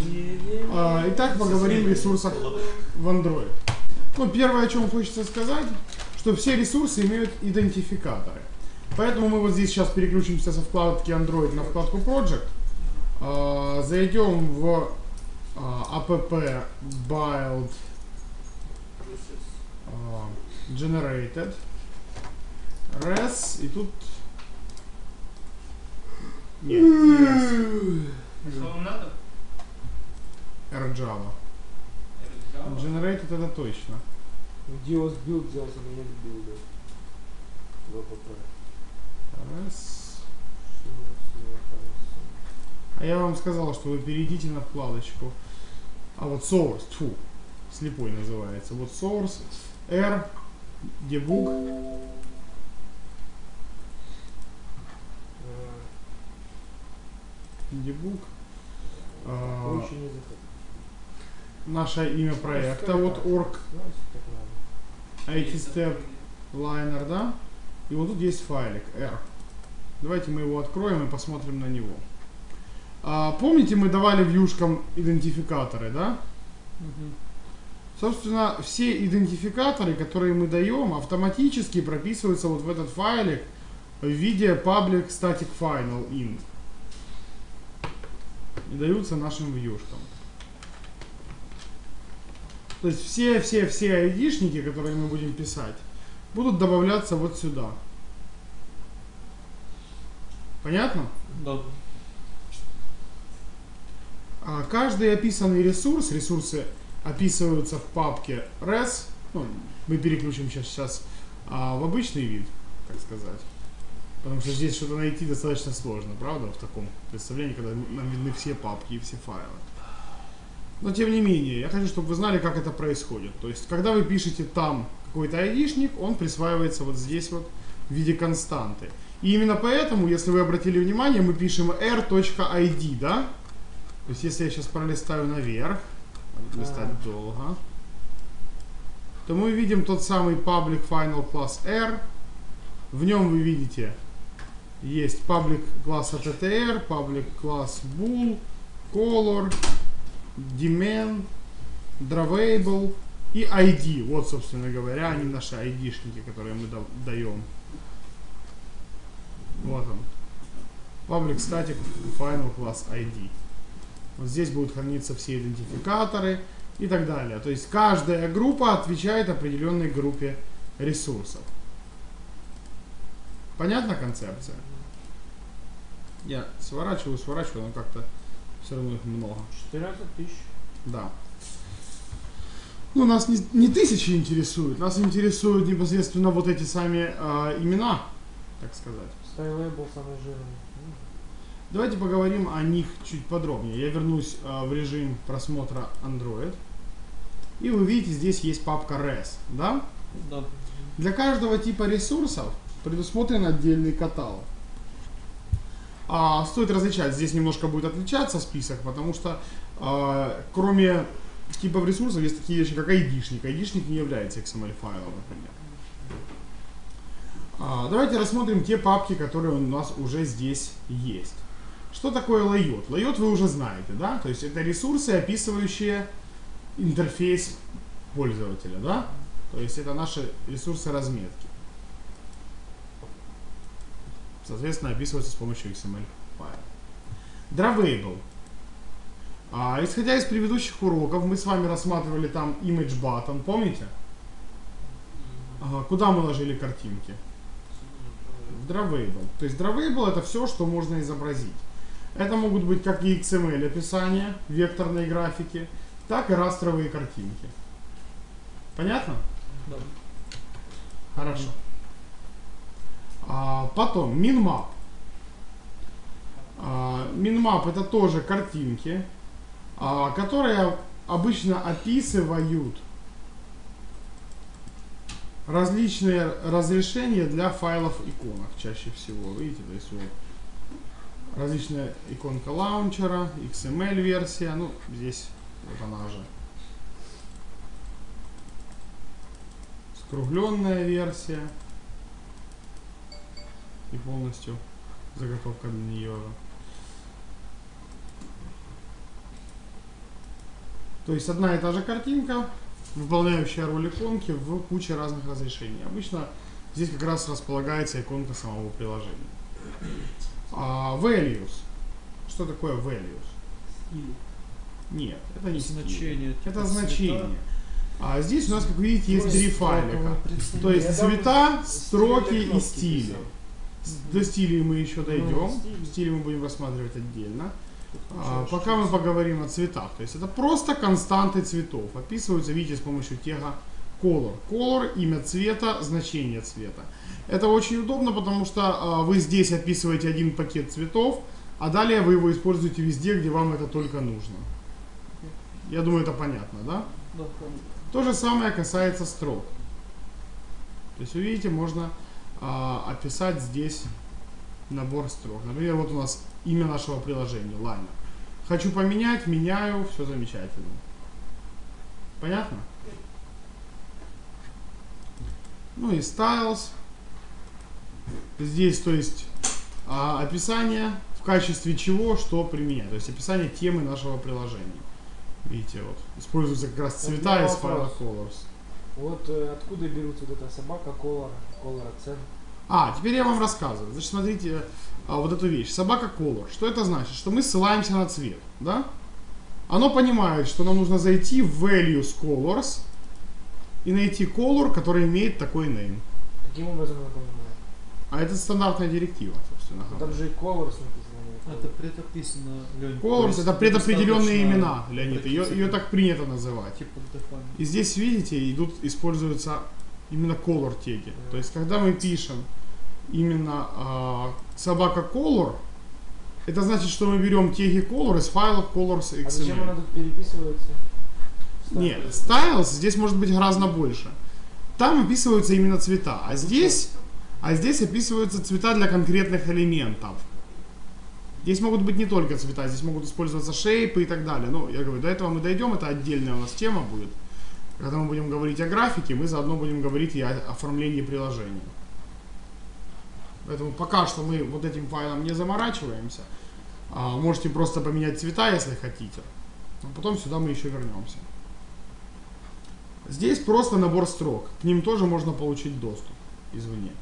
Итак, поговорим о ресурсах в Android. Ну, первое, о чем хочется сказать, что все ресурсы имеют идентификаторы. Поэтому мы вот здесь сейчас переключимся со вкладки Android на вкладку Project. Зайдем в app build generated res, и тут нет, Что вам надо? rjava. Generated это точно. Где у вас билд взялся, но нет билда в app. Res. А я вам сказал, что вы перейдите на вкладочку. А вот source, тьфу, слепой называется. Вот source, R, debug. Debug. Наше имя проекта, вот org, IT step liner, да? И вот тут есть файлик R. Давайте мы его откроем и посмотрим на него. Помните, мы давали вьюшкам идентификаторы, да? Собственно, все идентификаторы, которые мы даем, автоматически прописываются вот в этот файлик в виде public static final int. И даются нашим вьюшкам. То есть все айдишники, которые мы будем писать, будут добавляться вот сюда. Понятно? Да. Каждый описанный ресурс, ресурсы описываются в папке res. Ну, мы переключим сейчас в обычный вид, так сказать. Потому что здесь что-то найти достаточно сложно, правда, в таком представлении, когда нам видны все папки и все файлы. Но тем не менее, я хочу, чтобы вы знали, как это происходит. То есть, когда вы пишете там какой-то айдишник, он присваивается вот здесь вот в виде константы. И именно поэтому, если вы обратили внимание, мы пишем r.id, да? То есть, если я сейчас пролистаю наверх, листать долго, то мы видим тот самый public final class r. В нем вы видите, есть public класс attr, public класс bool, color, daemon, drawable и ID. Вот, собственно говоря, они наши айдишники, которые мы даем. Вот он. Public static final class ID. Вот здесь будут храниться все идентификаторы и так далее. То есть каждая группа отвечает определенной группе ресурсов. Понятна концепция? Я сворачиваю, но как-то все равно их много. 14 тысяч. Да. Ну, нас не тысячи интересуют, нас интересуют непосредственно вот эти сами имена, так сказать. Style-label самый жирный. Давайте поговорим о них чуть подробнее. Я вернусь в режим просмотра Android. И вы видите, здесь есть папка res, да? Да. Для каждого типа ресурсов предусмотрен отдельный каталог. Стоит различать, здесь немножко будет отличаться список, потому что кроме типов ресурсов есть такие вещи, как айдишник. Айдишник не является XML файлом, например. Давайте рассмотрим те папки, которые у нас уже здесь есть. Что такое layout? Layout вы уже знаете, да? То есть это ресурсы, описывающие интерфейс пользователя, да? То есть это наши ресурсы разметки. Соответственно, описываются с помощью XML файла. Drawable. Исходя из предыдущих уроков, мы с вами рассматривали там image button, помните? Куда мы ложили картинки? В Drawable. То есть Drawable это все, что можно изобразить. Это могут быть как и XML описания, векторные графики, так и растровые картинки. Понятно? Да. Хорошо. Потом minmap. Minmap это тоже картинки, которые обычно описывают различные разрешения для файлов иконок чаще всего. Видите, то есть вот различная иконка лаунчера, XML версия, ну здесь вот она же. Скругленная версия. И полностью заготовка для нее. То есть одна и та же картинка, выполняющая роль иконки в куче разных разрешений. Обычно здесь как раз располагается иконка самого приложения. Values. Что такое values? Стиль. Нет, это не Значение. стиль. Типа Это значение. цвета. А здесь у нас, как видите, есть три файлика. То Я есть там цвета, стили строки для и кнопки стили. писал. До стилей мы еще дойдем. стили. Стили мы будем рассматривать отдельно. Подключаешь Пока мы что-то. поговорим о цветах. То есть это просто константы цветов. Описываются, видите, с помощью тега color. Color, имя цвета, значение цвета. Это очень удобно, потому что вы здесь описываете один пакет цветов, а далее вы его используете везде, где вам это только нужно. Я думаю, это понятно, да? Да, понятно. То же самое касается строк. То есть вы видите, можно описать здесь набор строк. Например, вот у нас имя нашего приложения, лайнер. Хочу поменять, меняю, все замечательно. Понятно? Ну и styles. Здесь, то есть, описание, в качестве чего, что применять. То есть описание темы нашего приложения. Видите, вот, используются как раз цвета из файла colors. Вот откуда берутся вот эта собака color accent. Теперь я вам рассказываю. Значит, смотрите вот эту вещь. Собака color. Что это значит? Что мы ссылаемся на цвет, да? Оно понимает, что нам нужно зайти в values colors и найти color, который имеет такой name. Каким образом она понимает? А это стандартная директива, собственно Там говоря. же и colors написано. Это предописано, Лёнь. Colors это предопределенные имена, Леонид. обратиться Ее к- так принято называть. Типа define. И здесь, видите, используются именно color теги. То есть, когда мы пишем именно собака color, это значит, что мы берем теги color из файла colors.xml. А зачем она тут переписывается? Нет, styles здесь может быть гораздо больше. Там описываются именно цвета, а здесь описываются цвета для конкретных элементов. Здесь могут быть не только цвета, здесь могут использоваться шейпы и так далее. Но я говорю, до этого мы дойдем, это отдельная у нас тема будет. Когда мы будем говорить о графике, мы заодно будем говорить и о оформлении приложения. Поэтому пока что мы вот этим файлом не заморачиваемся. Можете просто поменять цвета, если хотите. Но потом сюда мы еще вернемся. Здесь просто набор строк. К ним тоже можно получить доступ извне.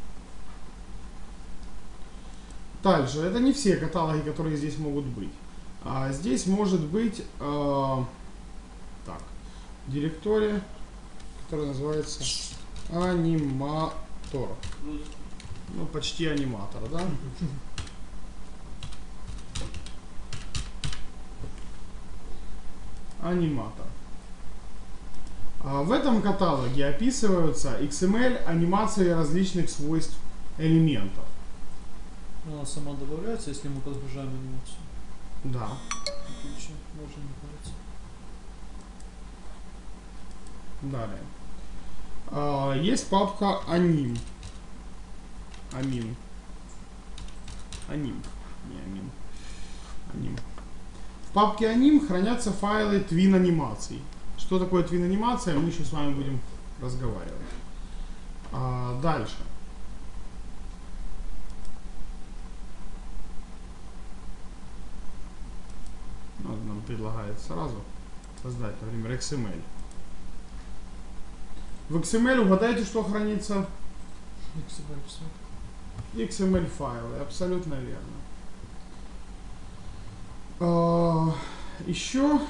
Дальше. Это не все каталоги, которые здесь могут быть. Здесь может быть директория, которая называется аниматор. Ну, почти аниматор, да? Аниматор. В этом каталоге описываются XML анимации различных свойств элементов. Она сама добавляется, если мы подгружаем анимацию. Да. Отлично, можно не париться. Далее. Есть папка anim. Anim. Не anim. Anim. В папке anim хранятся файлы twin анимаций. Что такое twin анимация, мы еще с вами будем разговаривать. Дальше. Нам предлагает сразу создать, например, XML. В XML угадайте, что хранится? XML файлы, абсолютно верно. Еще,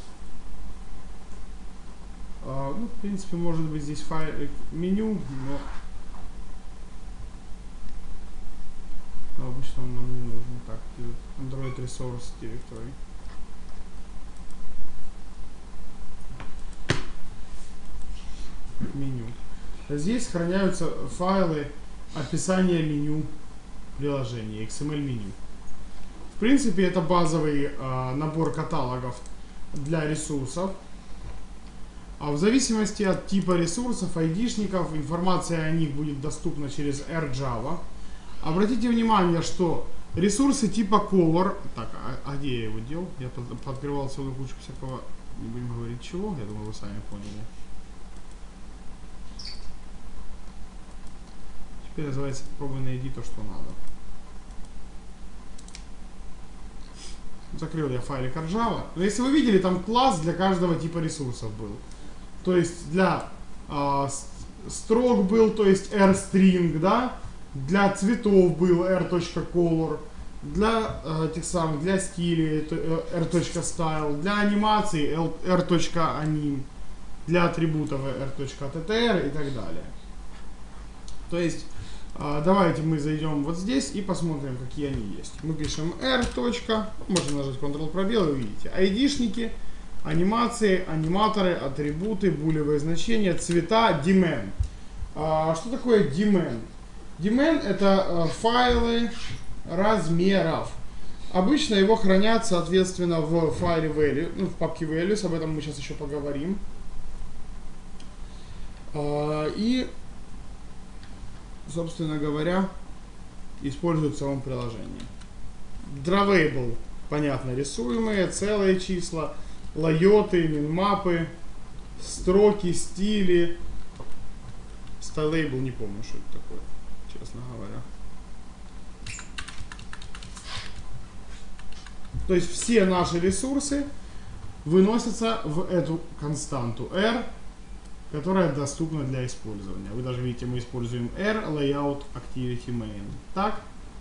ну, в принципе, может быть здесь файл меню, но обычно он нам не нужен. Так, Android Resource Directory. Меню. Здесь храняются файлы описания меню приложения, XML меню. В принципе, это базовый набор каталогов для ресурсов. А в зависимости от типа ресурсов, айдишников, информация о них будет доступна через RJava. Обратите внимание, что ресурсы типа color... Так, где я его делал? Я пооткрывал целую кучу всякого... Не будем говорить чего, я думаю, вы сами поняли. Теперь называется «Попробуй найди то, что надо». закрыл я файлик от Java. Но если вы видели, там класс для каждого типа ресурсов был. То есть для строк был, то есть rstring, да, для цветов был r.color, для этих самых, для стилей r.style, для анимации r.anim, для атрибутов r.ttr и так далее. То есть давайте мы зайдем вот здесь и посмотрим, какие они есть. Мы пишем r. Можно нажать Ctrl пробел и увидите. ID-шники, анимации, аниматоры, атрибуты, булевые значения, цвета, daemon. Что такое daemon? Daemon это файлы размеров. Обычно его хранят, соответственно, в файле value, ну, в папке values, об этом мы сейчас еще поговорим. И, собственно говоря, используют в самом приложении. Drawable, понятно, рисуемые, целые числа, лайоты, минмапы, строки, стили. Stylable, не помню, что это такое, честно говоря. То есть все наши ресурсы выносятся в эту константу R, которая доступна для использования. Вы даже видите, мы используем R layout activity main. Так?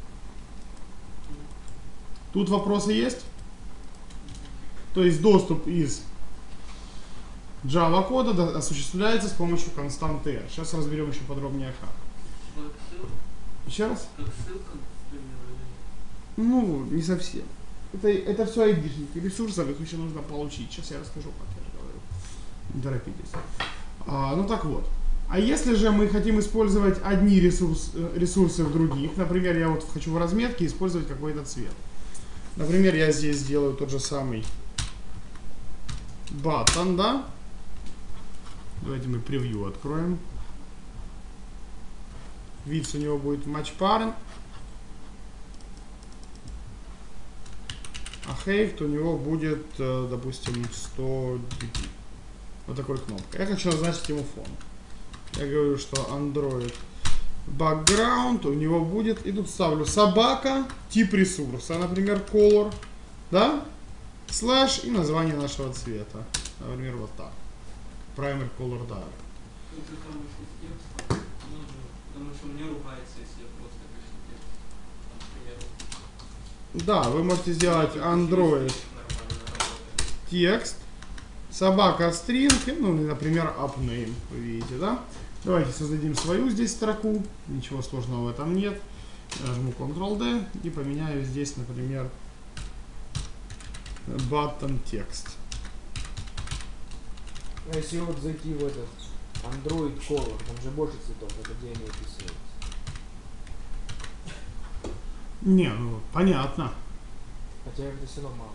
Тут вопросы есть? То есть доступ из Java кода осуществляется с помощью константы R. Сейчас разберем еще подробнее как. Еще раз? Как ссылка, например, Ну, не совсем. Это все айдишники ресурсов, их еще нужно получить. Сейчас я расскажу, как я же говорю. Не торопитесь. Ну так вот. А если же мы хотим использовать одни ресурсы в других, например, я вот хочу в разметке использовать какой-то цвет. Например, я здесь сделаю тот же самый button, да? Давайте мы превью откроем. Вид у него будет match parent. А height у него будет, допустим, 100 dp. Вот такой кнопкой. Я хочу назначить ему фон. Я говорю, что Android background у него будет, и тут ставлю собака, тип ресурса, например, color, да, слэш и название нашего цвета. Например, вот так. Primer color dark. это там еще текст, потому что мне ругается, если я просто пишу текст. Там, к примеру, Да, вы можете сделать Android текст, собака string, ну, например, upname, вы видите, да? Давайте создадим свою здесь строку, ничего сложного в этом нет. Я нажму Ctrl-D и поменяю здесь, например, button текст. А если вот зайти в этот Android Color, там же больше цветов, это где они описываются? Не, ну, понятно. Хотя это все равно мало.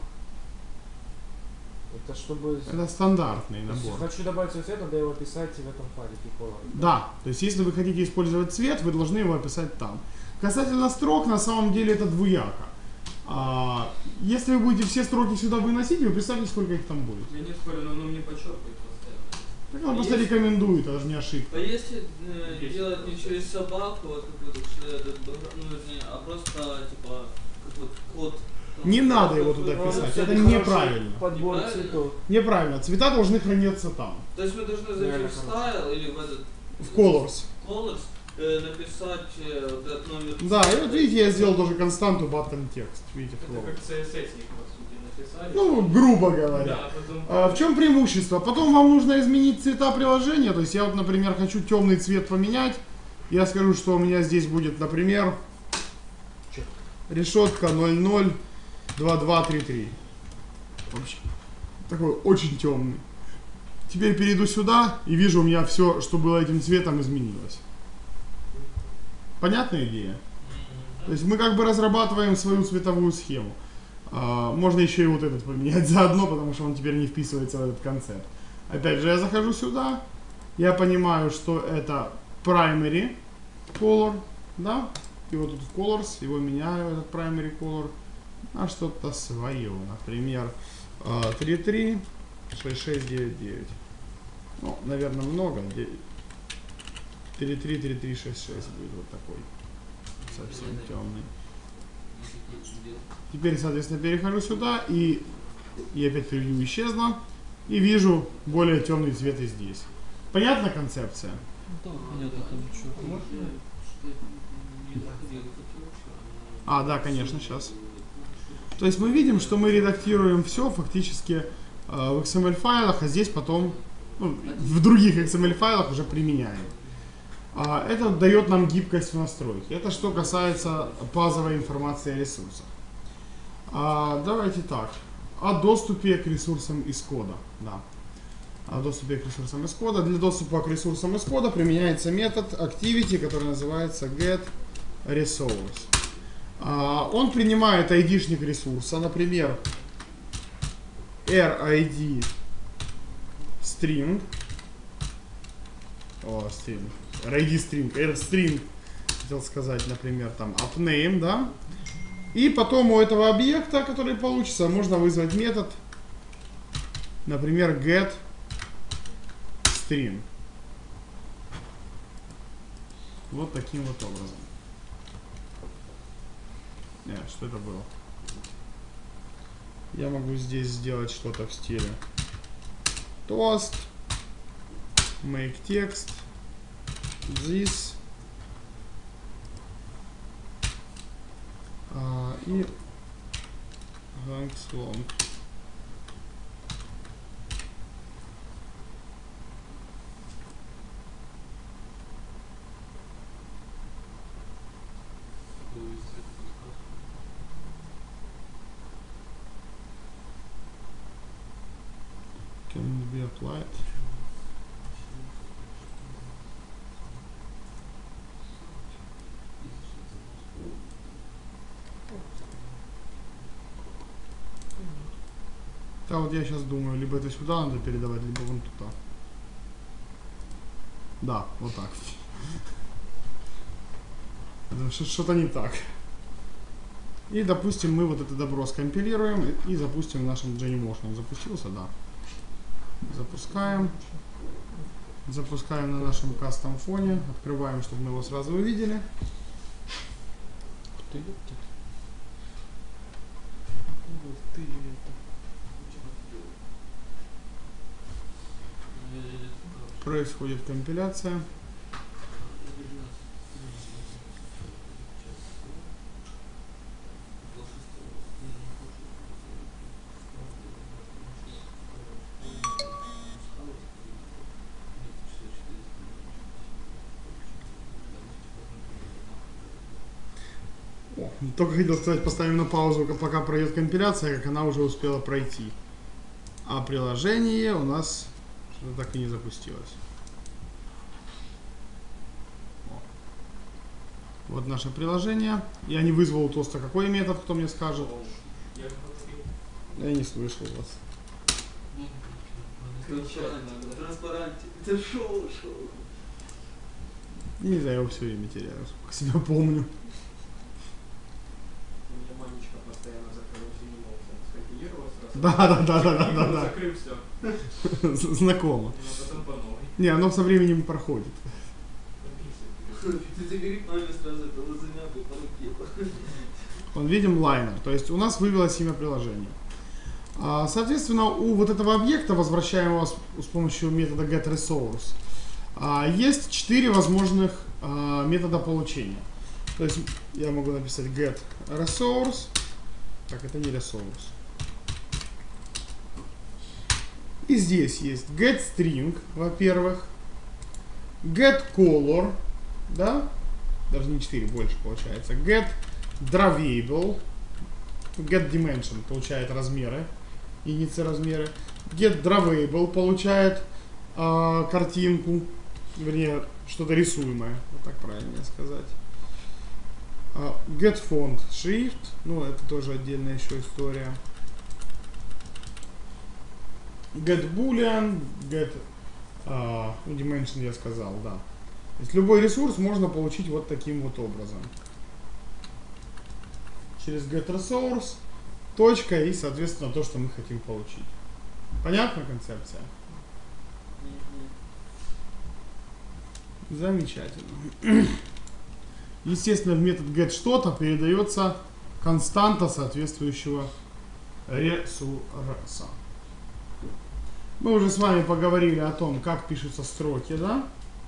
Это чтобы... Это стандартный То есть набор. хочу добавить свой цвет, надо его описать в этом файлике Color. Да, то есть если вы хотите использовать цвет, вы должны его описать там. Касательно строк, на самом деле это двуяко. Если вы будете все строки сюда выносить, вы представьте, сколько их там будет. я не спорю, но оно мне подчеркивает постоянно. Так он просто рекомендует, это же не ошибка. А если делать не через собаку, вот какой-то, ну, вернее, а просто типа какой-то код. Не надо его туда писать, это неправильно. Подбор Неправильно? цветов. Неправильно, цвета должны храниться там, То есть мы должны зайти Реально в стайл или в этот в Colors. Colors, написать вот этот номер. Да, и вот видите, я сделал тоже константу button текст, видите, в Это Colors. как CSS-ник, по сути, написали. Ну, грубо говоря. Да, потом... В чем преимущество? Потом вам нужно изменить цвета приложения. То есть я вот, например, хочу темный цвет поменять. Я скажу, что у меня здесь будет, например, решетка 002233. Вообще, такой очень темный. Теперь перейду сюда и вижу, у меня все, что было этим цветом, изменилось. Понятная идея? То есть мы как бы разрабатываем свою цветовую схему. Можно еще и вот этот поменять заодно, потому что он теперь не вписывается в этот концепт. Опять же, я захожу сюда, я понимаю, что это primary color, да, и вот тут в colors его меняю, этот primary color, на что-то свое, например, 33 6699. Ну, наверное, много. 33 3366 будет вот такой, совсем темный. Теперь, соответственно, перехожу сюда и опять превью исчезла. И вижу более темный цвет и здесь. Понятна концепция? Да, понятно, там ничего. А, да, конечно, сейчас. То есть мы видим, что мы редактируем все фактически в XML файлах, а здесь потом в других XML файлах уже применяем. Это дает нам гибкость в настройке. Это что касается базовой информации о ресурсах. Давайте так. О доступе к ресурсам из кода. Да. О доступе к ресурсам из кода. Для доступа к ресурсам из кода применяется метод activity, который называется getResource. Он принимает ID-шник ресурса, например, RID string, RID string, rstring, хотел сказать, например, там appName, да. И потом у этого объекта, который получится, можно вызвать метод, например, getString. Вот таким вот образом. Что это было? Я могу здесь сделать что-то в стиле toast, make text, this, и thanks long. Can it be applied? Да, вот я сейчас думаю, либо это сюда надо передавать, либо вон туда. Да, вот так. Что-то не так. И, допустим, мы вот это добро скомпилируем и запустим в нашем Genymotion. Запустился, да. Запускаем. Запускаем на нашем кастом фоне. Открываем, чтобы мы его сразу увидели. Происходит компиляция. Только хотел сказать, поставим на паузу, пока пройдет компиляция, как она уже успела пройти. А приложение у нас что-то так и не запустилось. Вот наше приложение. Я не вызвал у тоста какой метод, кто мне скажет. Я не слышал вас. Транспаранте. Это шоу. Не знаю, я его все время теряю, сколько себя помню. Да. Закрыл все. Знакомо. Потом по новой. Не, оно со временем проходит. Ты говоришь, маме сразу это лазанягу по руке. Он видим лайнер, то есть у нас вывелось имя приложения. Соответственно, у вот этого объекта, возвращаемого с помощью метода getResource, есть 4 возможных метода получения. То есть я могу написать getResource. Так, это не resource. И здесь есть getString, во-первых, getColor, да, даже не 4, больше получается, getDrawable, getDimension получает размеры, единицы размеры, getDrawable получает картинку, вернее, что-то рисуемое, вот так правильно сказать. getFont шрифт, ну это тоже отдельная еще история. getBoolean, dimension я сказал, да. То есть любой ресурс можно получить вот таким вот образом. Через getResource, точка и, соответственно, то, что мы хотим получить. Понятна концепция? Замечательно. Естественно, в метод get что-то передается константа соответствующего ресурса. Мы уже с вами поговорили о том, как пишутся строки, да?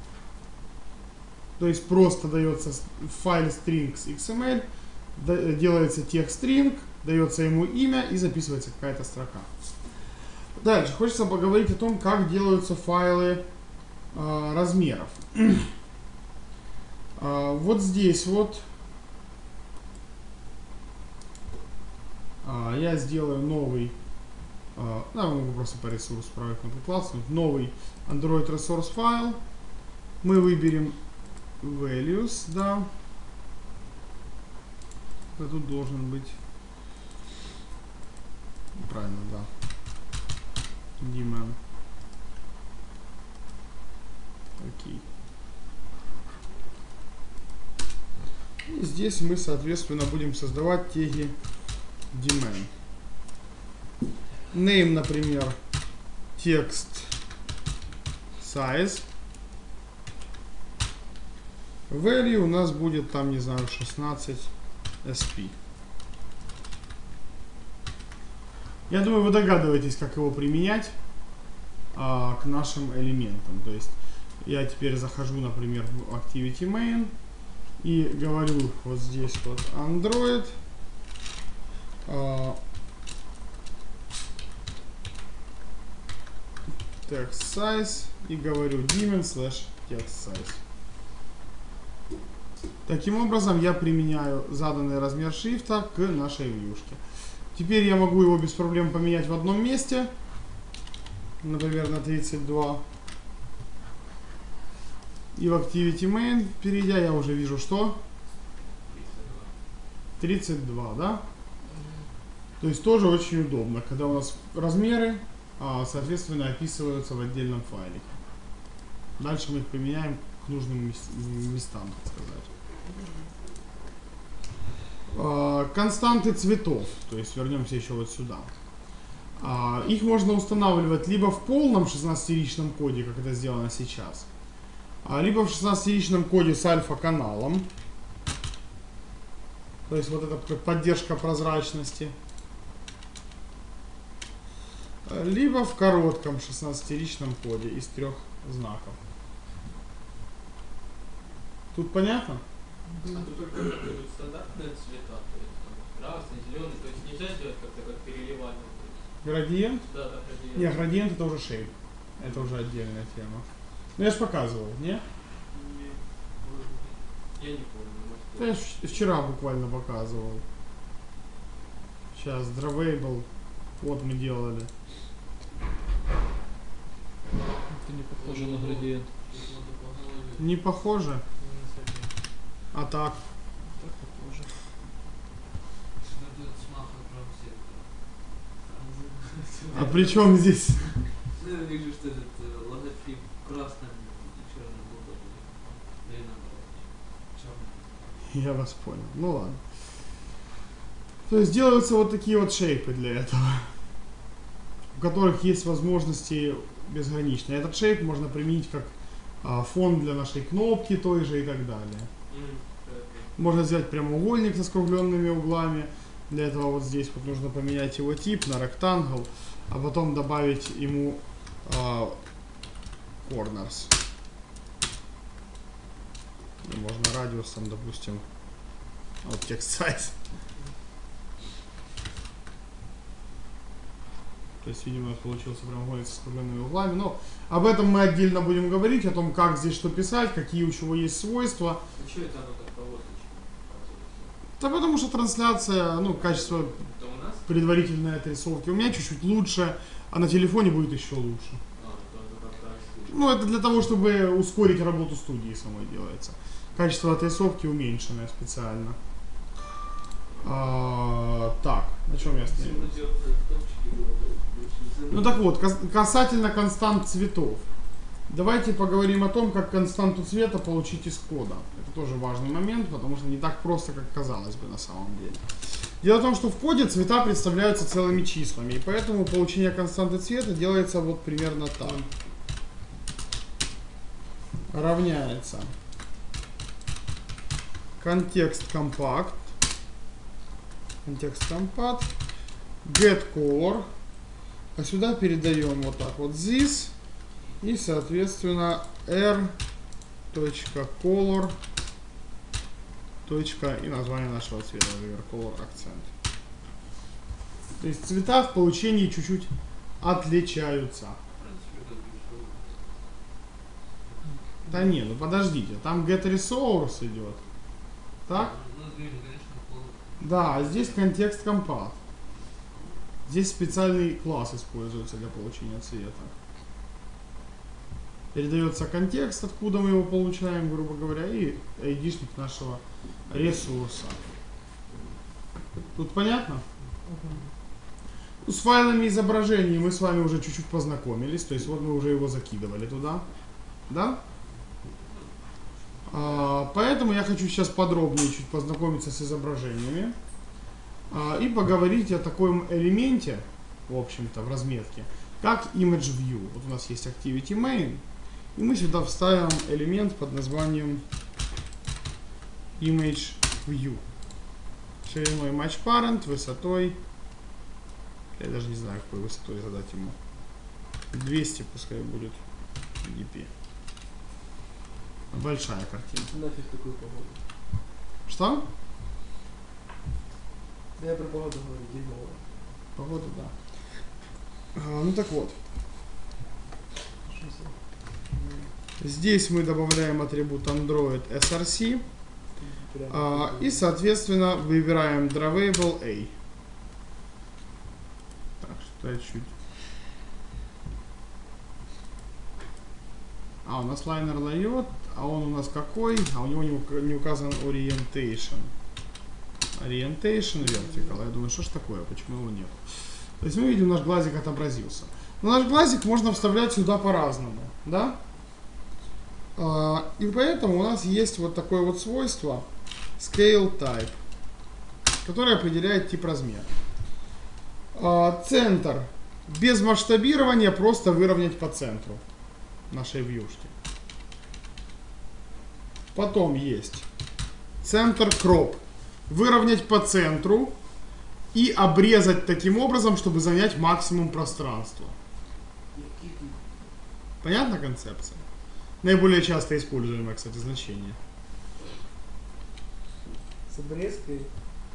То есть просто дается файл strings XML, делается теxt string, дается ему имя и записывается какая-то строка. Дальше хочется поговорить о том, как делаются файлы размеров. Вот здесь вот я сделаю новый, могу просто по ресурсу правой кнопкой класснуть, новый Android Resource файл. Мы выберем values, да. А тут должен быть, правильно, да, daemon. Окей. И здесь мы, соответственно, будем создавать теги daemon. Name, например, text size. Value у нас будет там, не знаю, 16 SP. Я думаю, вы догадываетесь, как его применять к нашим элементам. То есть я теперь захожу, например, в Activity Main и говорю вот здесь вот Android text size и говорю daemon /text size. Таким образом я применяю заданный размер шрифта к нашей вьюшке. Теперь я могу его без проблем поменять в одном месте, например, на 32. И в Activity Main, перейдя, я уже вижу, что 32, да? То есть тоже очень удобно, когда у нас размеры, соответственно, описываются в отдельном файлике. Дальше мы их применяем к нужным местам, так сказать. Константы цветов, то есть вернемся еще вот сюда. Их можно устанавливать либо в полном 16-ричном коде, как это сделано сейчас, либо в 16-ричном коде с альфа-каналом. То есть вот это поддержка прозрачности. Либо в коротком 16-ричном коде из 3 знаков. Тут понятно? А тут только будут стандартные цвета, то есть там, красный, зеленый, то есть нельзя сделать как-то как переливание. Градиент? Да, да, градиент. Не, градиент это уже шейп. Это уже отдельная тема. Ну я же показывал, не? Я не помню. Да я вчера буквально показывал. Сейчас, Drawable. Вот мы делали. Это не похоже на градиент. Не похоже? А так? Так похоже. А при чем здесь? Ну, я вижу, что этот логотип красным и черным был добавлен. Да и наоборот. Черный. Я вас понял. Ну ладно. То есть делаются вот такие вот шейпы для этого, у которых есть возможности безграничные. Этот шейп можно применить как фон для нашей кнопки той же и так далее. Можно взять прямоугольник со скругленными углами. Для этого вот здесь вот нужно поменять его тип на rectangle, а потом добавить ему corners. И можно радиусом, допустим, вот text size. То есть, видимо, получился прямоугольник со скругленными углами. Но об этом мы отдельно будем говорить, о том, как здесь что писать, какие у чего есть свойства. А что это оно так поводочно? Да потому что трансляция, ну, качество Это у нас? предварительной отрисовки у меня чуть-чуть лучше, а на телефоне будет еще лучше. Это как раз. Ну, это для того, чтобы ускорить работу студии самой делается. Качество отрисовки уменьшенное специально. Так, на чем я остановился? Ну так вот, касательно констант цветов. Давайте поговорим о том, как константу цвета получить из кода. Это тоже важный момент, потому что не так просто, как казалось бы на самом деле. Дело в том, что в коде цвета представляются целыми числами, и поэтому получение константы цвета делается вот примерно так. Равняется контекст компакт контекст compat, get color, а сюда передаем вот так вот this, и соответственно r.color и название нашего цвета, например, color accent. То есть цвета в получении чуть-чуть отличаются. Да не, ну подождите, там get resource идет. Так? Да, а здесь контекст compat. Здесь специальный класс используется для получения цвета. Передается контекст, откуда мы его получаем, грубо говоря, и айдишник нашего ресурса. Тут понятно? С файлами изображений мы с вами уже чуть-чуть познакомились, то есть вот мы уже его закидывали туда, да? Поэтому я хочу сейчас подробнее чуть познакомиться с изображениями и поговорить о таком элементе, в общем-то, в разметке, как Image View. Вот у нас есть Activity Main, и мы сюда вставим элемент под названием Image View. Шириной Match Parent, высотой, я даже не знаю, какой высотой задать ему, 200 пускай будет DP. Большая картина. Нафиг такую погоду. Что? Да я про погоду говорю, дерьмово. Погода, да. Ну так вот. Здесь мы добавляем атрибут Android SRC. И, соответственно, выбираем Drawable A. Так, что я чуть... у нас лайнер лайот, а он у нас какой? А у него не указан Orientation. Orientation Vertical. Я думаю, что ж такое, почему его нет? То есть мы видим, наш глазик отобразился. Но наш глазик можно вставлять сюда по-разному, да? И поэтому у нас есть вот такое вот свойство Scale Type, которое определяет тип размера. Центр без масштабирования просто выровнять по центру нашей вьюшки. Потом есть центр Crop, выровнять по центру и обрезать таким образом, чтобы занять максимум пространства. Понятна концепция? Наиболее часто используемое, кстати, значение. С обрезкой.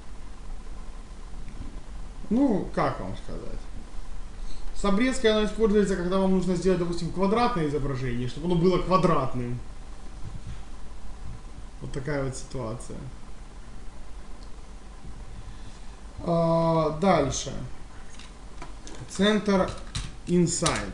Ну, как вам сказать? С обрезкой оно используется, когда вам нужно сделать, допустим, квадратное изображение, чтобы оно было квадратным. Вот такая вот ситуация. Дальше. Центр Inside.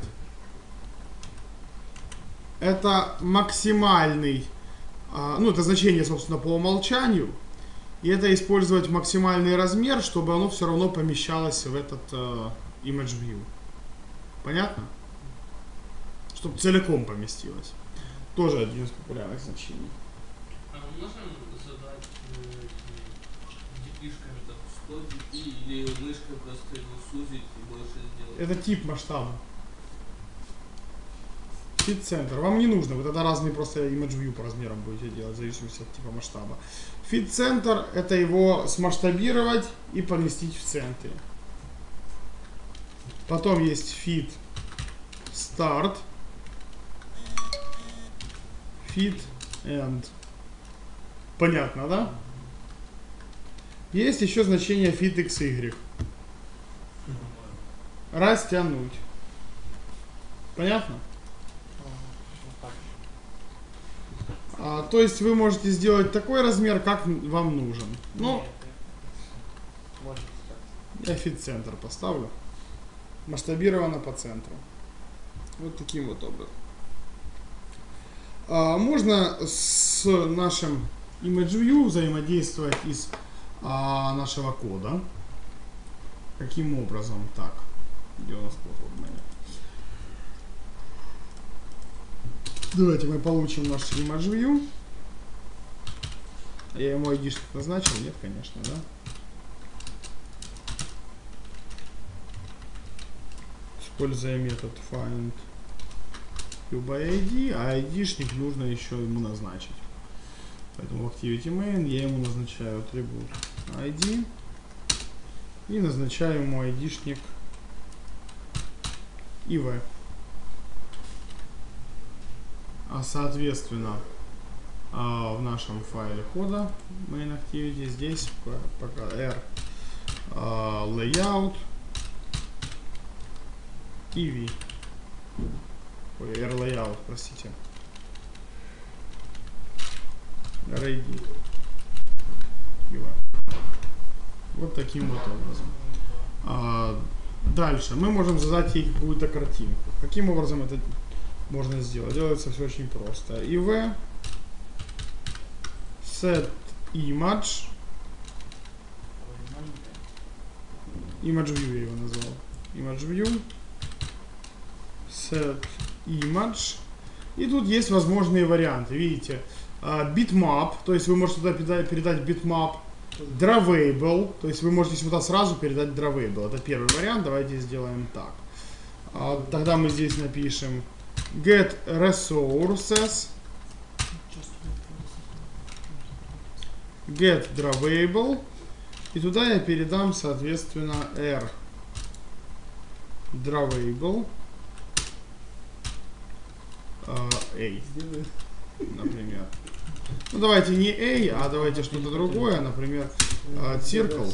Это максимальный, ну это значение, собственно, по умолчанию. И это использовать максимальный размер, чтобы оно все равно помещалось в этот Image View. Понятно? Чтобы целиком поместилось. Тоже один из популярных значений. А мы можем задать DP-шками так 100 DP или мышкой просто его сузить и больше сделать? Это тип масштаба. Fit Center. Вам не нужно, вы тогда разные просто Image View по размерам будете делать, в зависимости от типа масштаба. Fit Center — это его смасштабировать и поместить в центре. Потом есть Fit Start, Fit End. Понятно, да? Есть еще значение Fit XY. Растянуть. Понятно? То есть вы можете сделать такой размер, как вам нужен. Ну, я фит-центр поставлю. Масштабировано по центру. Вот таким вот образом. Можно с нашим Image View взаимодействовать из нашего кода. Каким образом? Так, где у нас код? Давайте мы получим наш Image View. Я ему ID назначил? Нет, конечно, да? Используя метод find by ID, а ID-шник нужно еще ему назначить. Поэтому в Activity Main я ему назначаю атрибут ID И назначаю ему айдишник ив. А соответственно, в нашем файле кода main activity здесь пока r layout tv. Ой, r layout, простите. RID. Вот таким вот образом. Дальше мы можем задать ей какую-то картинку. Каким образом это можно сделать? Делается все очень просто. iv set image view я его назвал. Image view set image. И тут есть возможные варианты. Видите, bitmap, то есть вы можете туда передать bitmap. Drawable, то есть вы можете сюда сразу передать drawable. Это первый вариант. Давайте сделаем так. Тогда мы здесь напишем get resources, get drawable, и туда я передам, соответственно, r drawable a, например. Ну давайте не a, а давайте что-то другое, например, circle.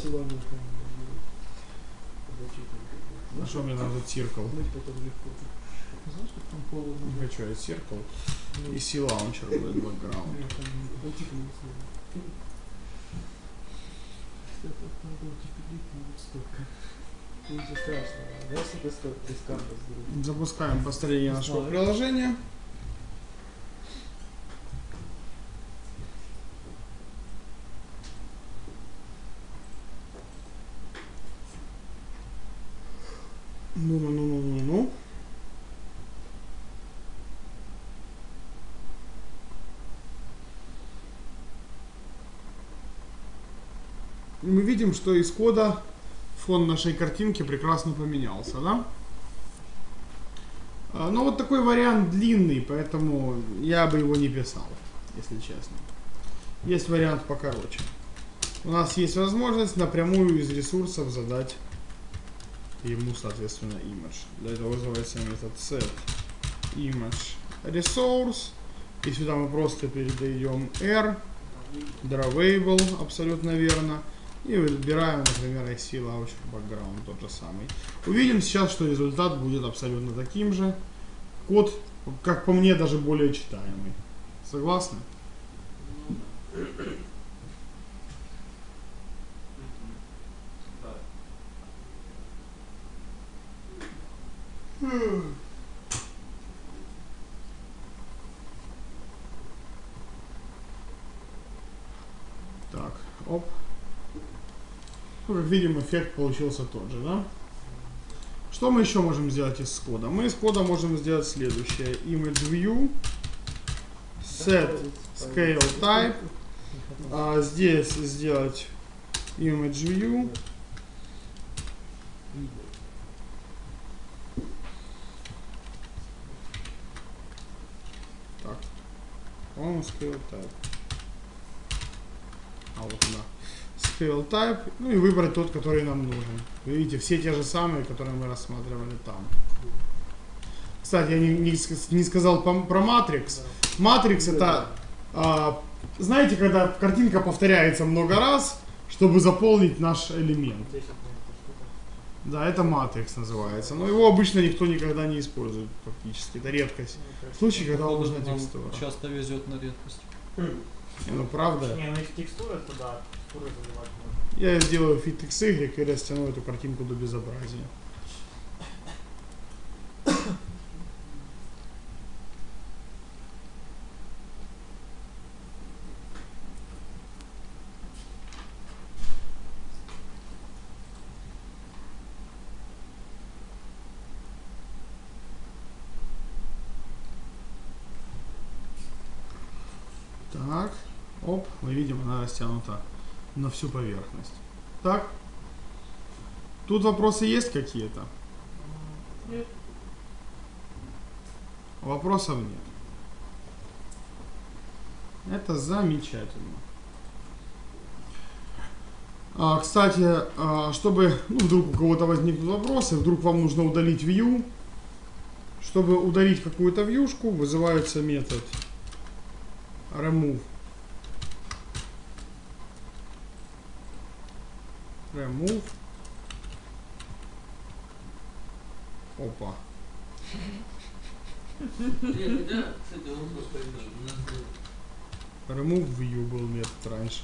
На что мне надо circle? Знаешь, как там холодно? Не хочу я circle. И C-launcher будет background. Ничего страшного. Знаешь, это стоит из кампуса. Запускаем построение нашего приложения. Ну. Мы видим, что из кода фон нашей картинки прекрасно поменялся, да? Но вот такой вариант длинный, поэтому я бы его не писал, если честно. Есть вариант покороче. У нас есть возможность напрямую из ресурсов задать ему, соответственно, image. Для этого вызывается метод set image resource. И сюда мы просто передаем r drawable, абсолютно верно. И выбираем, например, IC Launcher Background, тот же самый. Увидим сейчас, что результат будет абсолютно таким же. Код, как по мне, даже более читаемый. Согласны? Так, оп. Ну, как видим, эффект получился тот же, да? Что мы еще можем сделать из кода? Мы из кода можем сделать следующее. Image view, set scale type. Здесь сделать image view. Так, по-моему, scale type. Вот она. Scale type, ну и выбрать тот, который нам нужен. Вы видите, все те же самые, которые мы рассматривали там. Кстати, я не сказал про Matrix. Matrix это, знаете, когда картинка повторяется много раз, чтобы заполнить наш элемент. Да, это Matrix называется. Но его обычно никто никогда не использует фактически. Это редкость. Случай, когда нужна текстура. Часто везет на редкость. Ну правда. Не, ну если текстура, то да, текстуры заливать можно. Я сделаю fit xy и растяну эту картинку до безобразия. Так, оп, мы видим, она растянута на всю поверхность. Так, тут вопросы есть какие-то? Нет. Вопросов нет. Это замечательно. Кстати, чтобы, вдруг у кого-то возникнут вопросы, вдруг вам нужно удалить view. Чтобы удалить какую-то вьюшку, вызывается метод remove. Опа. Хотя, кстати, он просто у нас Remove view был метод раньше.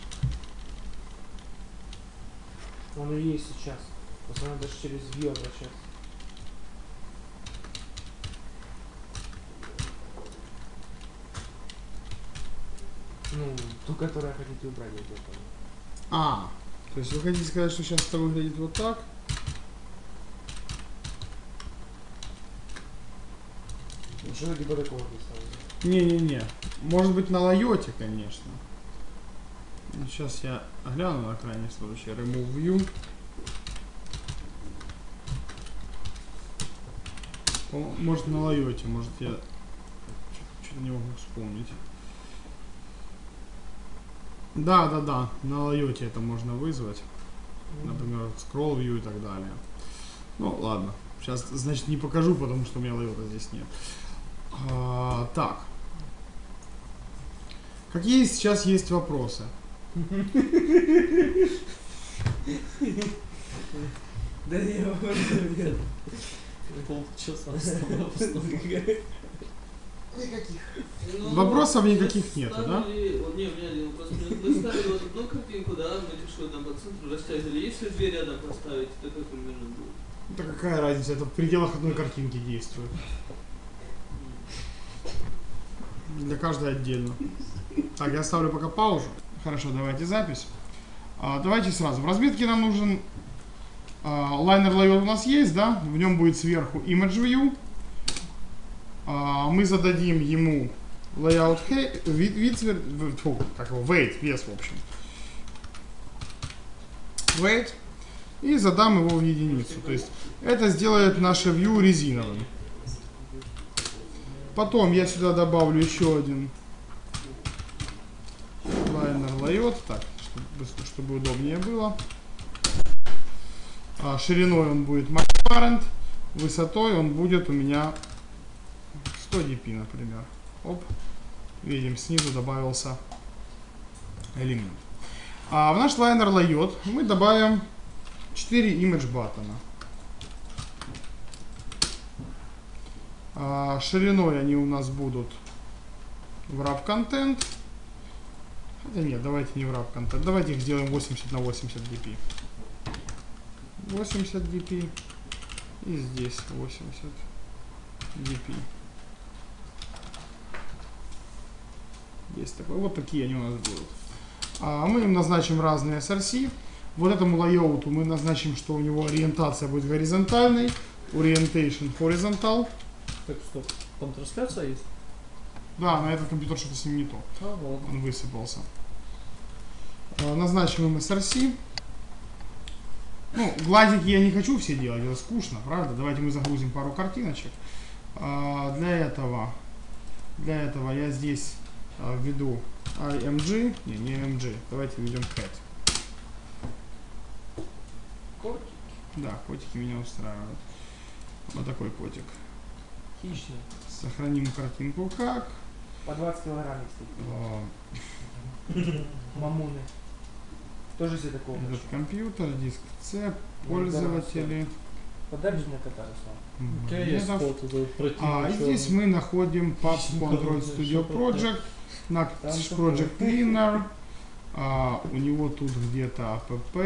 Он и есть сейчас. Просто надо даже через view обращаться. Ну, ту, которую хотите убрать, я понял. То есть вы хотите сказать, что сейчас это выглядит вот так? Ну, что-то типа такого представили. Не-не-не. Может быть на лайоте, конечно. Сейчас я гляну на крайний случай. Remove view. Может на лайоте, может я что-то не могу вспомнить. Да, на лайоте это можно вызвать. Например, scroll view и так далее. Ну, ладно. Сейчас, значит, не покажу, потому что у меня лайота здесь нет. Так. Какие сейчас есть вопросы? Да не, нет. Полчаса осталось. Никаких. Вопросов никаких нету, да? Вот, не, у меня один вопрос. Мы ставили вот одну картинку, да, мы решили там по центру растягивали. Если две рядом поставить, то как примерно будет? Да какая разница, это в пределах одной картинки действует. Для каждой отдельно. Так, я ставлю пока паузу. Хорошо, давайте запись. Давайте сразу. В разметке нам нужен лайнер layout у нас есть, да? В нем будет сверху image view. Мы зададим ему layout weight, вес в общем. Weight. И задам его в единицу. То есть это сделает наше view резиновым. Потом я сюда добавлю еще один liner layout, так, чтобы удобнее было. Шириной он будет parent, высотой он будет у меня 100 dp, например. Оп. Видим, снизу добавился элемент. В наш liner layout мы добавим 4 image баттона. Шириной они у нас будут в wrap content. Хотя нет, давайте не в wrap content. Давайте их сделаем 80 на 80 dp. 80 dp. И здесь 80 dp. Есть такой. Вот такие они у нас будут. Мы им назначим разные SRC. Вот этому layout мы назначим, что у него ориентация будет горизонтальной. Orientation horizontal. Так, стоп. Там трансляция есть? Да, на этот компьютер что-то с ним не то. Ладно. Он высыпался. Назначим им SRC. Ну, гладики я не хочу все делать, это скучно, правда? Давайте мы загрузим пару картиночек. Для этого я здесь введу img. Не img. Давайте введем cat. Котик. Да, котики меня устраивают. Вот такой котик. Хищный. Сохраним картинку как. По 20 килограмм, кстати. Мамуны. Тоже себе такого. Этот компьютер, диск C, Ну, пользователи. Подаришь мне кота, Руслан? У тебя есть Методов. фото, это противно. Здесь мы находим папку Android Studio Project, Nux Project Cleaner. У него тут где-то app,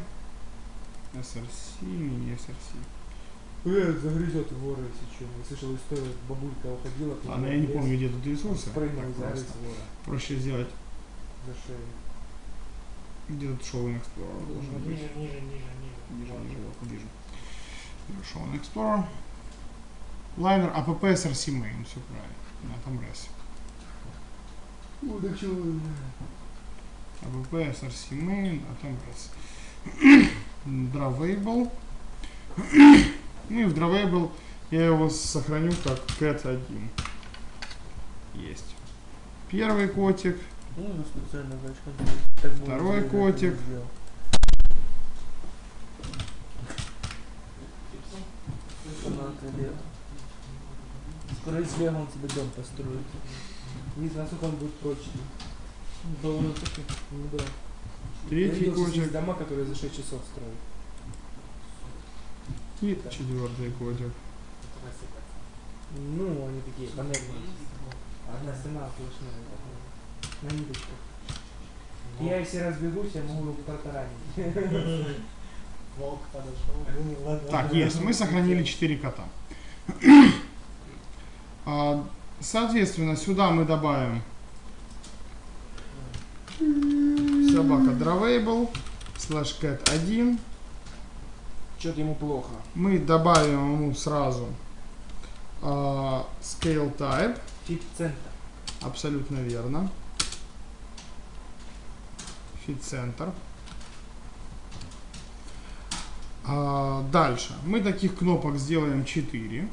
SRC, не SRC. Загрызет вора, если что. Я слышал историю, бабулька уходила. Ладно, я не помню, где тут ресурсы. Прыгнул Так и загрыз просто. вора Проще сделать. за шею. Где тут Show in Explorer должен быть? Ниже. Ниже, вот, вижу. Show in Explorer. Liner app SRC main, все правильно. Там res. app SRC main, там res. Drawable. Ну и в Drawable я его сохраню как cat1. Есть. Первый котик. Ну, специально, значит, Второй котик. Лего. Скоро из Лего он себе дом построит. Видно, насколько он будет прочный. Довольно-таки. Ну да. Третий Есть котик дома, которые за 6 часов строят. и четвертый котик. Ну, они такие панельные. Одна стена сплошная. На ниточках. Я если разбегусь, я могу его протаранить. Волк подошел. Так, есть. Мы сохранили 4 кота. Соответственно, сюда мы добавим собака drawable /cat 1. Что-то ему плохо. Мы добавим ему сразу scale type. Фит центр. Абсолютно верно. Fit center. Дальше. Мы таких кнопок сделаем 4.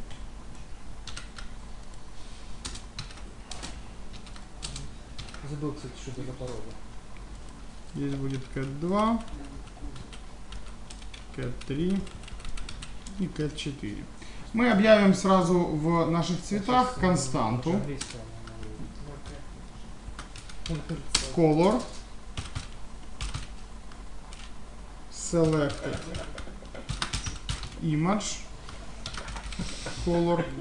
Забыл, кстати, что это за порода. Здесь будет cat 2, cat 3 и cat 4. Мы объявим сразу в наших цветах константу color selected image color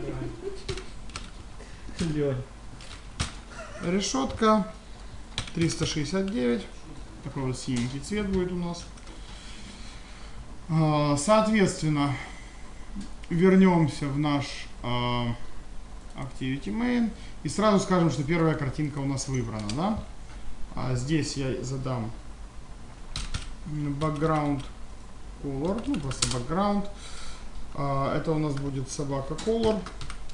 решетка 369. Такой вот синенький цвет будет у нас. Соответственно, вернемся в наш Activity Main и сразу скажем, что первая картинка у нас выбрана, да? Здесь я задам background color, ну просто background. Это у нас будет собака color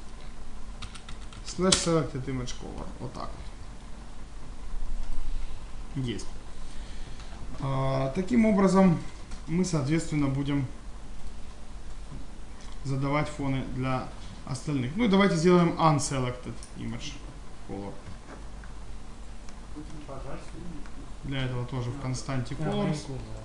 / selected image color. Вот так вот. Есть. Таким образом мы, соответственно, будем задавать фоны для остальных. Ну и давайте сделаем unselected image color. Для этого тоже в константе colors.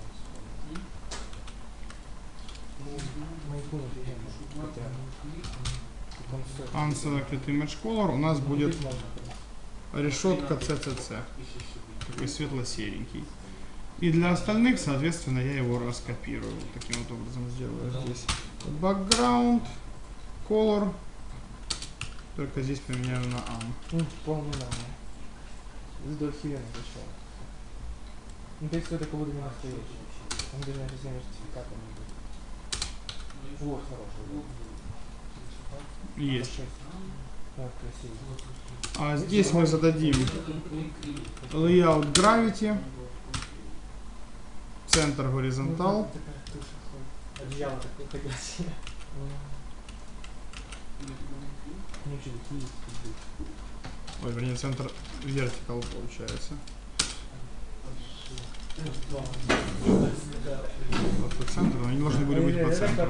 Unselected image color у нас будет решетка CCC. Такой светло-серенький. И для остальных, соответственно, я его раскопирую. Вот таким вот образом сделаю здесь. Background, color. Только здесь поменяю на un. Полный нормально. Вдоль вселенной зашел. Ну, то есть это как будто не настоящий. Он даже на всеми сертификатами будет. Вот хороший. Есть. Так, красиво. А здесь мы зададим layout gravity, центр горизонтал. Одеяло такое ходячее. Ну, что, такие есть. Ой, вернее, центр vertical получается. Вот по центру, но они должны были быть по центру.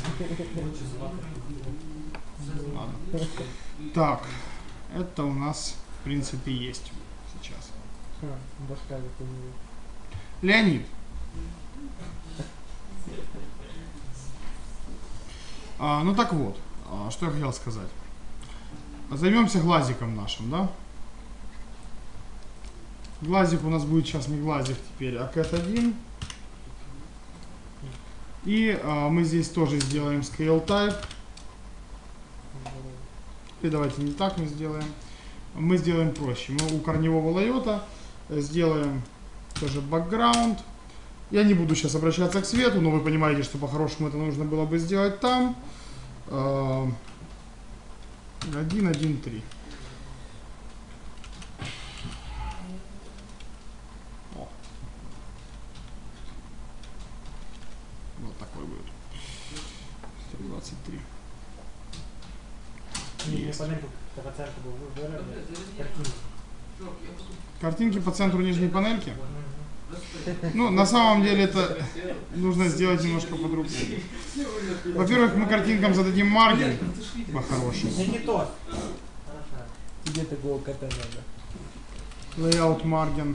Ладно. Так, это у нас, в принципе, есть сейчас. Башка выполнила. Леонид. Ну так вот, что я хотел сказать. Займемся глазиком нашим, да? Глазик у нас будет сейчас не глазик теперь, а cat 1. И мы здесь тоже сделаем scale type. И давайте не так мы сделаем. Мы сделаем проще. Мы у корневого лайота сделаем тоже background. Я не буду сейчас обращаться к свету, но вы понимаете, что по-хорошему это нужно было бы сделать там. 1, 1, 3. Вот такой будет. 123. Не панельку по центру был выбран. Картинки. Картинки по центру нижней панельки. Ну, на самом деле это нужно сделать немножко по-другому. Во-первых, мы картинкам зададим маргин по-хорошему. Не то. Тебе такого кота надо. Layout margin.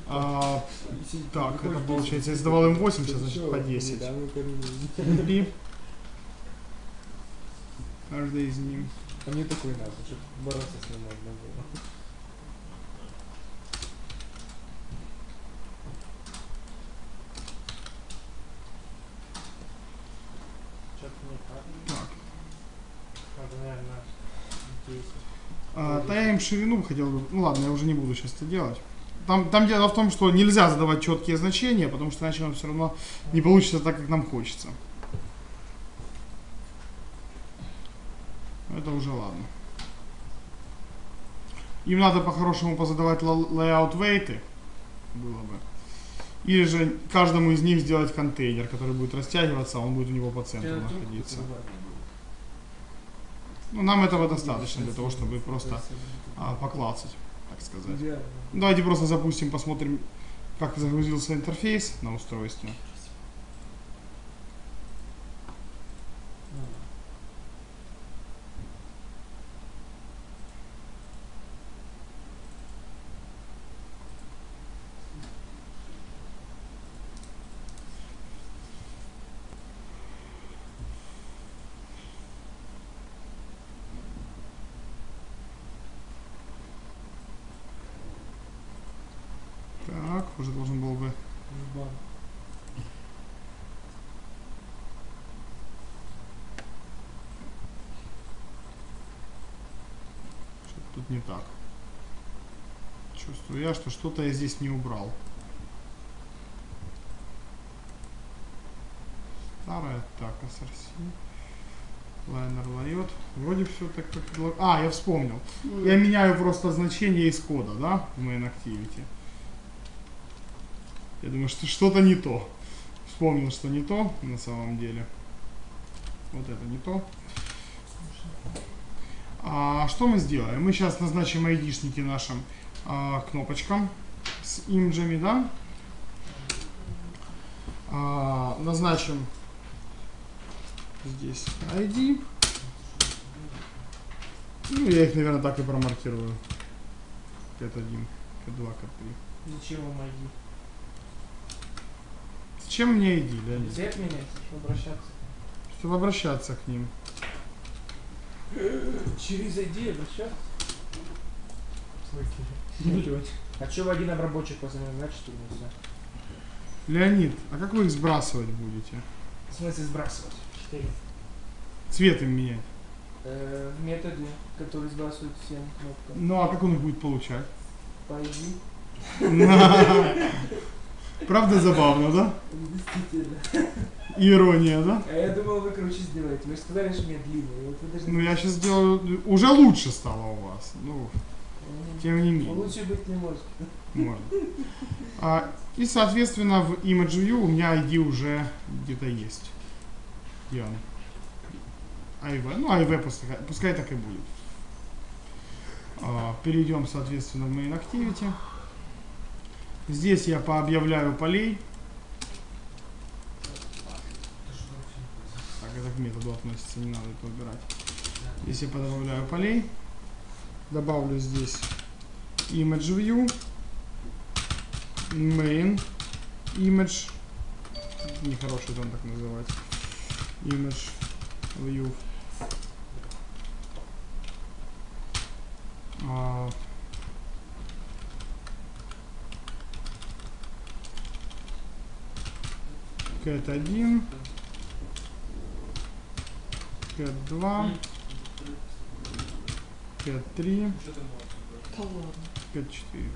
Так, это получается, я сдавал им 8, сейчас значит по 10. Да, ну, И Каждый из них. А мне такой надо, чтобы бороться с ним можно было. Что-то не так. Так. Надо, наверное, 10. Да я им ширину хотел бы. Ну ладно, я уже не буду сейчас это делать. Там дело в том, что нельзя задавать четкие значения, потому что иначе нам все равно не получится так, как нам хочется. Это уже ладно. Им надо по-хорошему позадавать layout weight было бы. Или же каждому из них сделать контейнер, который будет растягиваться, а он будет у него по центру находиться. Ну, нам этого достаточно для того, чтобы просто поклацать, так сказать. Давайте просто запустим, посмотрим, как загрузился интерфейс на устройстве. Так, уже должен был бы. Что-то тут не так. Чувствую я, что что-то я здесь не убрал. Старая, так, SRC. Liner layout. Вроде все так как... А, я вспомнил. Я меняю просто значение из кода, да, в main activity. Я думаю, что что-то не то. Вспомнил, что не то на самом деле. Вот это не то. Что мы сделаем? Мы сейчас назначим ID-шники нашим кнопочкам с имиджами, да? Назначим здесь ID. Ну, я их, наверное, так и промаркирую. Cat1, Cat2, Cat3. Зачем вам ID? Зачем мне ID, Леонид? Цвет менять, чтобы обращаться. Чтобы обращаться к ним. Через ID обращаться? В смысле? А что в один обработчик позовем, значит, что нельзя? Леонид, а как вы их сбрасывать будете? В смысле сбрасывать? 4. Цвет им менять? В методе, который сбрасывает всем кнопкам. Ну, а как он их будет получать? По ID. Правда забавно, да? Действительно. Ирония, да? А я думал, вы круче сделаете. Вы же сказали, что у меня длинный. Вот вы даже... Ну, я сейчас сделаю... Уже лучше стало у вас. Ну, тем не менее. Лучше быть не может. Можно. И, соответственно, в Image View у меня ID уже где-то есть. Где он? IV. Ну, IV пускай так и будет. Перейдем, соответственно, в Main Activity. Здесь я пообъявляю полей. Так, это к методу относится, не надо это убирать. Здесь я добавляю полей. Добавлю здесь Image View. Main Image. Нехороший там так называть. Image View. Cat1, Cat2, Cat3, Cat4.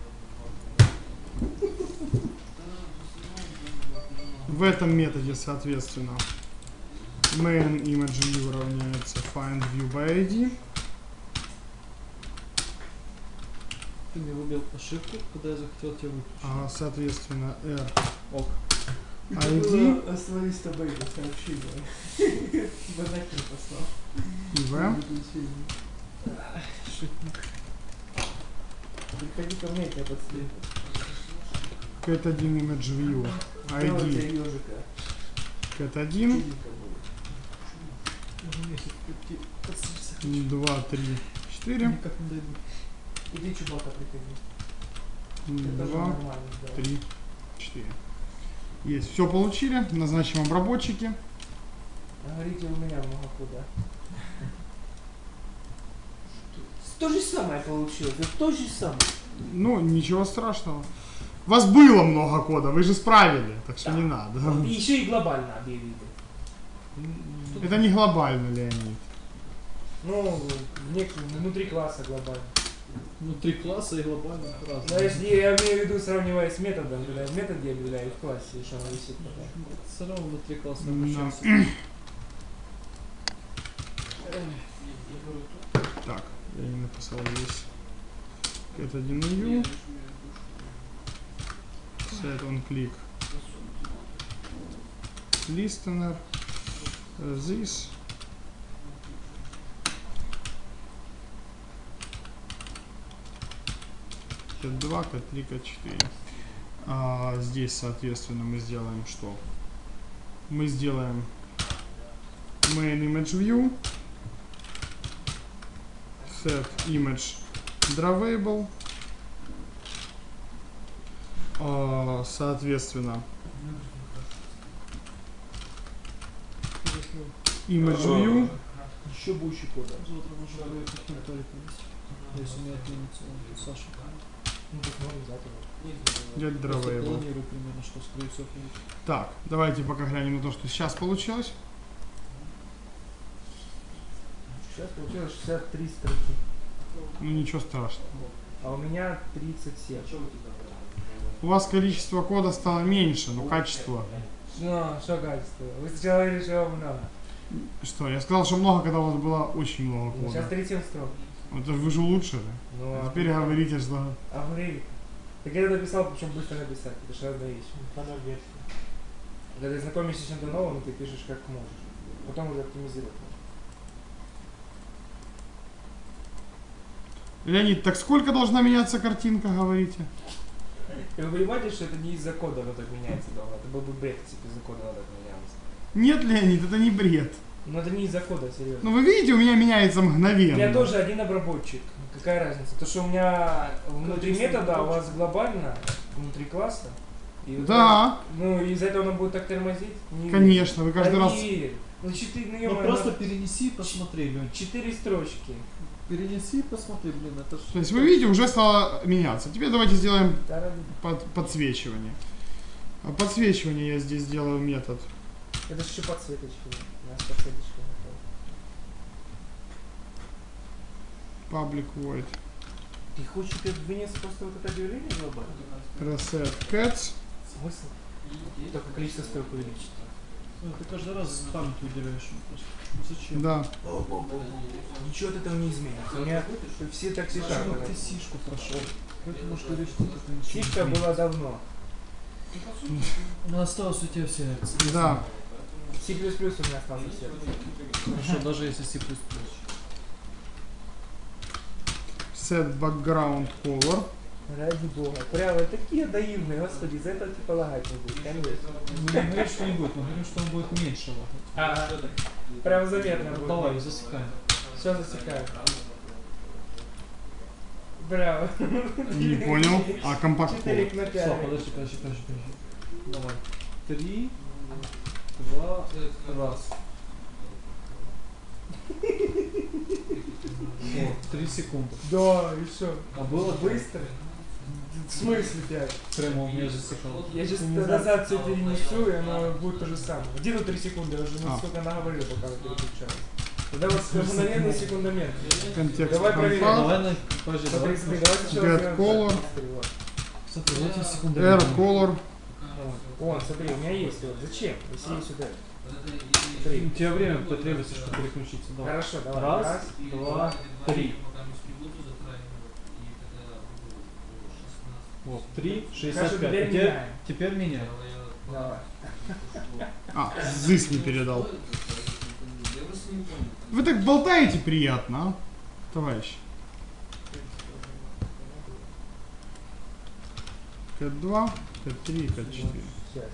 В этом методе, соответственно, main image view равняется find view by ID. Ты мне выбил ошибку, когда я захотел тебя выключить. Соответственно, R. Ок. ID. Остановись с тобой на сообщение. Базакин послал. И V. Шутник. Приходи ко мне, я подстрелю. Cat1 image view. ID. Cat1. 2, 3, 4. Никак не дойду. Иди Чубака приходи. 2, 3, 4. Есть. Все получили. Назначим обработчики. Говорите, у меня много куда. То же самое получилось. Вот то же самое. Ну, ничего страшного. У вас было много кода, вы же справили, так что Да. не надо. И еще и глобально обе виды. Это не глобально, Леонид. Ну, внутри класса глобально. Внутри класса и глобально Но разные. если я имею в виду, сравнивая с методом, когда в методе объявляю в классе, и что оно висит потом. Все равно внутри класса Да. обучался. Так, я не написал здесь. Это 1U. Set on click. Listener. This. Cat 2, Cat 3, Cat 4. А здесь, соответственно, мы сделаем что? Мы сделаем main image view. Set image drawable. Соответственно, image view. Еще больше кода. Завтра можно будет их инвентарь повесить. Если не отменится он, Саша. Ну, посмотрим завтра. Get Просто drawable. планирую примерно, что скорее всего отменится. Так, давайте пока глянем на то, что сейчас получилось. Сейчас получилось 63 строки. Ну ничего страшного. А у меня 37. У вас количество кода стало меньше, но качество... Ну, что качество? Вы сначала говорили, что много. Что, я сказал, что много, когда у вас было очень много Ну, сейчас кода. 37 строк. Это вы же улучшили. Ну, А теперь говорите, что... А говорили. Так я написал, причем быстро написать. Это же разная вещь. Подожди. Когда ты знакомишься с чем-то новым, ты пишешь как можешь. Потом уже оптимизировать можно. Леонид, так сколько должна меняться картинка, говорите? И вы понимаете, что это не из-за кода оно так меняется долго. Это был бы бред, если бы из-за кода оно так менялось. Нет, Леонид, это не бред. Но это не из-за кода, серьезно. Ну вы видите, у меня меняется У мгновенно. меня тоже один обработчик. Какая разница? То, что у меня внутри метода, а у вас глобально, внутри класса. И вот Да, ну, из-за этого оно будет так тормозить? Не конечно, вы верю. каждый Да раз... не верю. Ну, 4, ну, Ну ё-моё, просто ну, перенеси и посмотри, Лёнь. 4 строчки. Перенеси и посмотри, блин, это ж... То есть вы видите, уже стало меняться. Теперь давайте сделаем Да, ради- подсвечивание. А подсвечивание я здесь делаю метод. Это же еще подсветочки. У нас подсветочка. Public void. Ты хочешь, чтобы я вынес просто вот это объявление глобально? Reset cats. Смысл? Только количество строк увеличить. Ну, ты каждый раз память выделяешь. Просто. Зачем? Да. Ничего от этого не изменится. У меня все так Ты C-Sharp. сишку прошел. Поэтому что решить это ничего. Сишка была давно. Ну, осталось у тебя все. Да. C++ у меня остался все. Хорошо, даже если C++. Set background color. Ради бога. Прямо такие наивные, господи, за это типа лагать не будет, конечно. Мы не говорим, что не будет, мы говорим, что он будет меньше лагать. А, прям заметно будет. Давай, засекаем. Все засекаю. Браво. Не понял. А компакт 4 color. на 5. Все, подожди. Давай. 3, 2, раз. О, 3 секунды. Да, и что? А было Быстро? В смысле 5? Прямо у меня засекал. Я сейчас назад все перенесу, и оно будет то же самое. Где тут 3 секунды? Я уже А. сколько наговорил, пока вы переключались. Тогда вот мгновенный секундомер. Контекст Давай проверим. компакт. Давай на... Подожди, Смотри, давай. смотри, давай сначала Get сделаем color. так. Смотри, вот. Смотри, вот эти секунды. R color. Вон, смотри, у меня есть. Вот. Зачем? Если есть сюда. У Смотри. тебя время потребуется, чтобы переключиться. Давай. Хорошо, давай. Раз, два, 3. Вот, 3, Хорошо, 65. теперь меняем. Теперь меняем. Давай. А, здесь не передал. Вы так болтаете приятно, а, товарищ? Cat 2, Cat 3, Cat 4. Сейчас.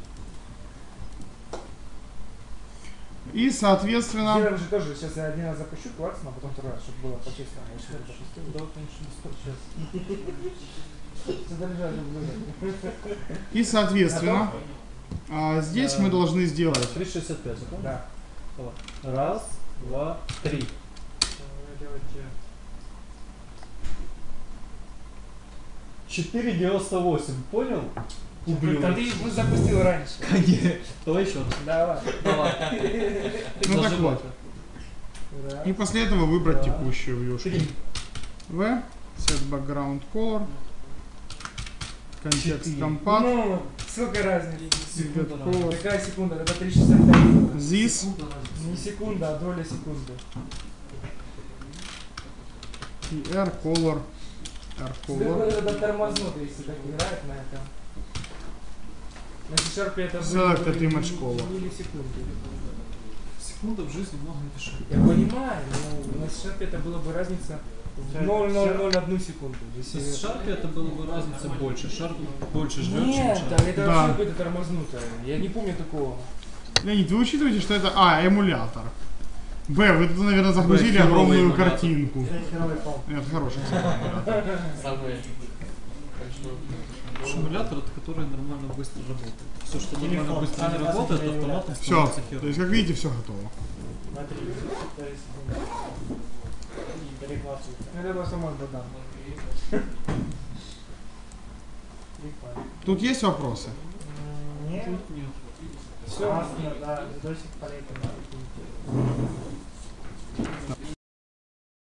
И, соответственно... Сделаем же тоже. Сейчас я один раз запущу, классно, а потом второй раз, чтобы было по-честному. Я еще раз запустил. Да, конечно, не стоит сейчас. Задержали блюдо. И, соответственно, здесь мы должны сделать... 3,65, запомнил? Да. Давай. Раз, два, 3. 4,98. Понял? Там Ублюдок. ты ну, запустил раньше. Конечно. Давай еще раз. Давай. Давай. Ну так вот. Да. И после этого выбрать Да. текущую вьюшку. В, set background color, контекст Четыре. компакт, Ну, сколько разницы? Секунда Get разницы. color, Какая секунда? Это 3,65. this, Не секунда, а доля секунды. и R color, R color. Это тормознут, если так играет на этом. На C-Sharp это Select будет image color. миллисекунды. Секунда в жизни много не пишу. Я понимаю, но на C-Sharp это была бы разница в 0,001 секунду. Если... В шарпе это было бы разница больше. Шарп больше жрет, Нет, чем да, шарп. это Да. вообще какое-то тормознутое. Я не помню такого. Леонид, вы учитываете, что это эмулятор. Б, вы тут, наверное, загрузили херовый огромную эмулятор. картинку. Это херовый комп. Нет, хороший. эмулятор. Шумулятор, это который нормально быстро работает. Все, что нормально Телефон. быстро не А, работает, на автоматом Все, становится то херовым. есть, как видите, все готово. Смотри, то есть... Перехватывается. Это просто мой богдан. Прикольно. Тут есть вопросы? Нет. Тут нет. Все. Да, видосик полетел.